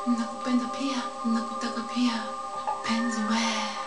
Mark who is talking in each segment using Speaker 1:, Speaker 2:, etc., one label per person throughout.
Speaker 1: nakupenda pia, nakutaka pia, penzi we.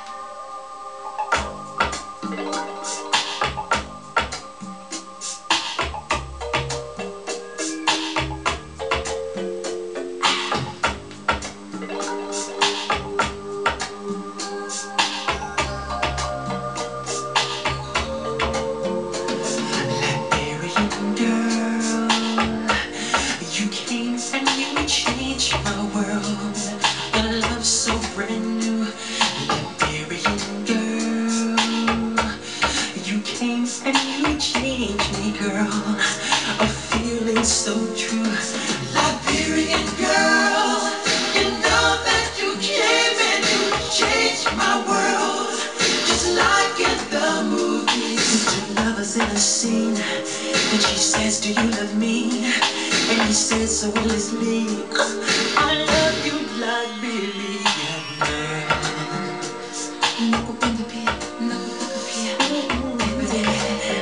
Speaker 2: You came and you changed my world. A love so brand new, Liberian girl. You came and you changed me, girl. A feeling so true, Liberian girl. You know that you came and you changed my world, just like in the movies. Two lovers in a scene, and she says, "Do you love me?" And he says, "So will it's me." I love you like Billion Man.
Speaker 1: Nakupenda pia, nakutaka pia, penzi we.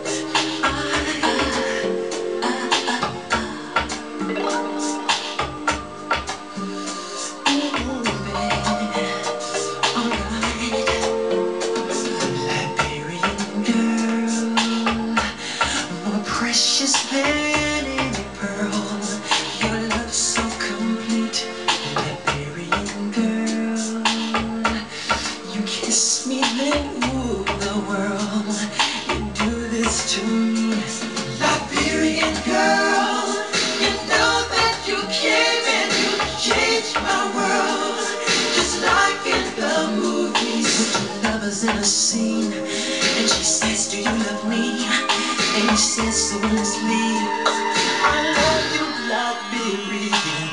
Speaker 2: Liberian girl, more precious than any pearl. Your love so complete, Liberian girl. You kiss me, then rule the world. You do this to me, Liberian girl. You know that you came and you changed my world, just like in the movies. Two lovers in a scene, and she says, "Do you love me?" And he says, "So will it's me." I love you like Billion